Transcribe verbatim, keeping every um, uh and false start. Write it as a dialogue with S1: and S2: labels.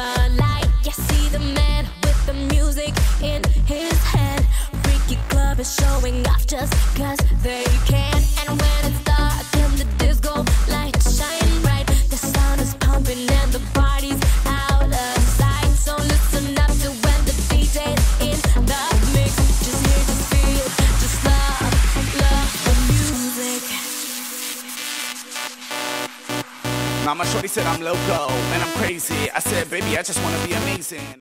S1: the light. You see the man with the music in his hand. Freaky club is showing off just cause they can. And when it's dark and the disco lights shine bright, the sound is pumping and the party's out of sight. So listen up to when the D J's in the mix. Just hear, just feel, just love, love the music.
S2: Now my shorty said I'm loco and I'm crazy. I said, baby, I just wanna be amazing.